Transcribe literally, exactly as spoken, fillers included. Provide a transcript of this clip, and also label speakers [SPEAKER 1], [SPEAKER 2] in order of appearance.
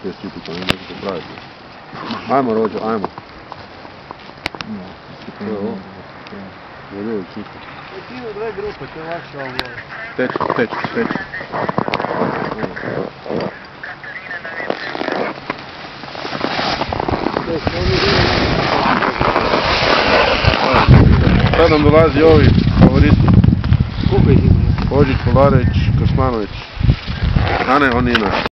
[SPEAKER 1] sve siti, to ne može se praviti. Ajmo Rođo, ajmo. To je ovo. Volio je čisto.
[SPEAKER 2] Ti u dve grupe, to je lakše ovo.
[SPEAKER 1] Teči, teči, teči. Sad nam dolazi ovi favoriti.
[SPEAKER 2] Koliko ih ima?
[SPEAKER 1] Hođić, Kolarević, Kosmanović. A ne, on nije naš.